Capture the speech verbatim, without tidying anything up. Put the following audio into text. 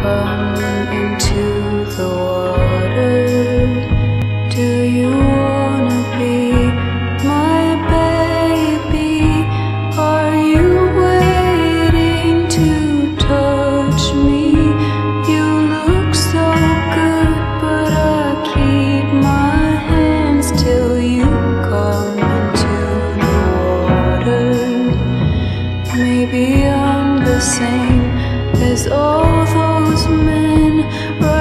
come into the water? Do you wanna be my baby? Are you waiting to touch me? You look so good, but I keep my hands till you come into the water. Maybe I'm the same as all those men.